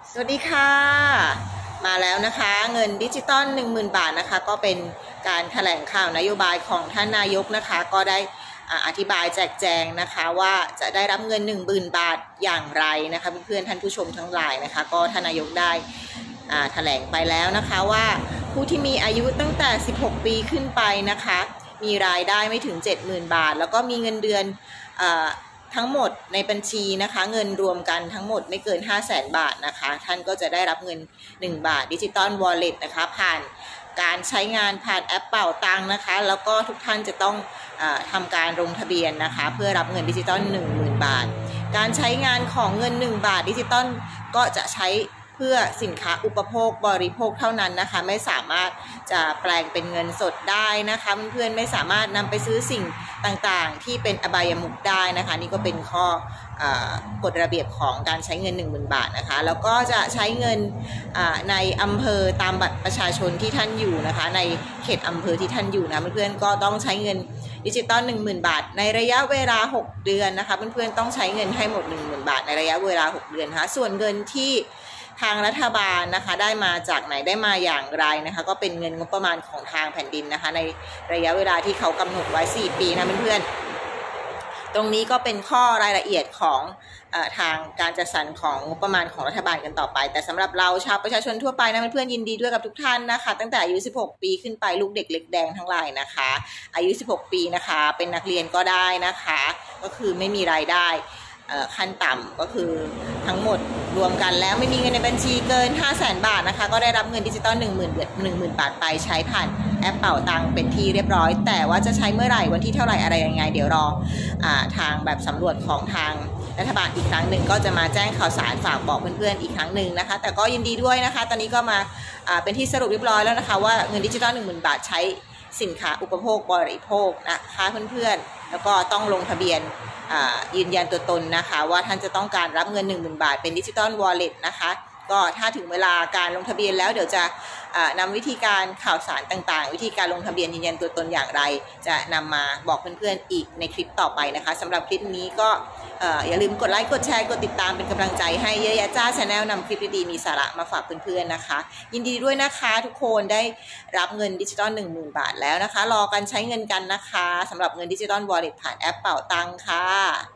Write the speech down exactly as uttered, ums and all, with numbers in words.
สวัสดีค่ะมาแล้วนะคะเงินดิจิตอล หนึ่งหมื่น บาทนะคะก็เป็นการแถลงข่าวนโยบายของท่านนายกนะคะก็ได้อธิบายแจกแจงนะคะว่าจะได้รับเงิน หนึ่งหมื่น บาทอย่างไรนะคะเพื่อนๆท่านผู้ชมทั้งหลายนะคะก็ท่านนายกได้แถลงไปแล้วนะคะว่าผู้ที่มีอายุตั้งแต่สิบหกปีขึ้นไปนะคะมีรายได้ไม่ถึง เจ็ดหมื่น บาทแล้วก็มีเงินเดือนทั้งหมดในบัญชีนะคะเงินรวมกันทั้งหมดไม่เกิน ห้าแสน บาทนะคะท่านก็จะได้รับเงินหนึ่งบาทดิจิตอลวอลเล็ตนะคะผ่านการใช้งานผ่านแอปเป่าตังค์นะคะแล้วก็ทุกท่านจะต้องอทำการลงทะเบียนนะคะเพื่อรับเงินดิจิตอล หนึ่งหมื่น บาทการใช้งานของเงินหนึ่งบาทดิจิตอลก็จะใช้เพื่อสินค้าอุปโภคบริโภคเท่านั้นนะคะไม่สามารถจะแปลงเป็นเงินสดได้นะคะเพื่อนๆไม่สามารถนำไปซื้อสิ่งต่างๆที่เป็นอบายมุขได้นะคะนี่ก็เป็นข้อกฎระเบียบของการใช้เงิน หนึ่งหมื่น บาทนะคะแล้วก็จะใช้เงินในอำเภอตามบัตรประชาชนที่ท่านอยู่นะคะในเขตอำเภอที่ท่านอยู่นะเพื่อนๆก็ต้องใช้เงินดิจิตอล หนึ่งหมื่น บาทในระยะเวลาหกเดือนนะคะเพื่อนๆต้องใช้เงินให้หมด หนึ่งหมื่น บาทในระยะเวลาหกเดือนนะคะส่วนเงินที่ทางรัฐบาลนะคะได้มาจากไหนได้มาอย่างไรนะคะก็เป็นเงินงบประมาณของทางแผ่นดินนะคะในระยะเวลาที่เขากำหนดไว้สี่ปีนะเพื่อนๆตรงนี้ก็เป็นข้อรายละเอียดของทางการจัดสรรของงบประมาณของรัฐบาลกันต่อไปแต่สำหรับเราชาวประชาชนทั่วไปนะเพื่อนๆยินดีด้วยกับทุกท่านนะคะตั้งแต่อายุสิบหกปีขึ้นไปลูกเด็กเล็กแดงทั้งหลายนะคะอายุสิบหกปีนะคะเป็นนักเรียนก็ได้นะคะก็คือไม่มีรายได้ขั้นต่ำก็คือทั้งหมดรวมกันแล้วไม่มีเงินในบัญชีเกิน ห้าแสน บาทนะคะก็ได้รับเงินดิจิตอล หนึ่งหมื่น หนึ่งหมื่น บาทไปใช้ผ่านแอปเป่าตังเป็นที่เรียบร้อยแต่ว่าจะใช้เมื่อไหร่วันที่เท่าไหร่อะไรยังไงเดี๋ยวรอทางแบบสำรวจของทางรัฐบาลอีกครั้งหนึ่งก็จะมาแจ้งข่าวสารฝากบอกเพื่อนๆอีกครั้งหนึ่งนะคะแต่ก็ยินดีด้วยนะคะตอนนี้ก็มาเป็นที่สรุปเรียบร้อยแล้วนะคะว่าเงินดิจิตอล หนึ่งหมื่น บาทใช้สินค้าอุปโภคบริโภคนะคะเพื่อนๆแล้วก็ต้องลงทะเบียนยืนยันตัวตนนะคะว่าท่านจะต้องการรับเงิน หนึ่งหมื่น บาทเป็นดิจิตอลวอลเล็ตนะคะก็ถ้าถึงเวลาการลงทะเบียนแล้วเดี๋ยวจะนำวิธีการข่าวสารต่างๆวิธีการลงทะเบียนยืนยันตัวตนอย่างไรจะนำมาบอกเพื่อนๆอีกในคลิปต่อไปนะคะสำหรับคลิปนี้ก็อย่าลืมกดไลค์กดแชร์กดติดตามเป็นกำลังใจให้เยอะแยะจ้าชาแนลนำคลิปดีๆมีสาระมาฝากเพื่อนๆนะคะยินดีด้วยนะคะทุกคนได้รับเงินดิจิตอล หนึ่งหมื่น บาทแล้วนะคะรอกันใช้เงินกันนะคะสำหรับเงินดิจิตอลวอลเล็ตผ่านแอปเป่าตังค่ะ